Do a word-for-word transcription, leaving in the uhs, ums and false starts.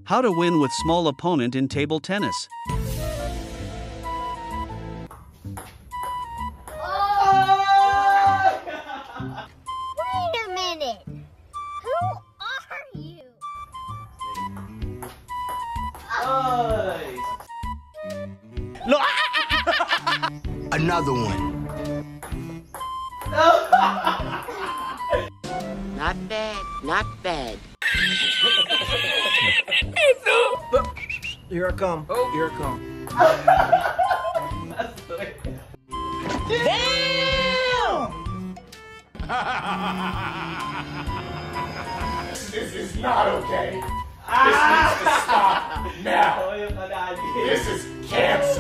How to win with small opponent in table tennis. Wait a minute. Who are you? No. Another one. Not bad, not bad. Here I come. Oh. Here I come. Damn! This is not okay. This needs to stop now. This is cancer.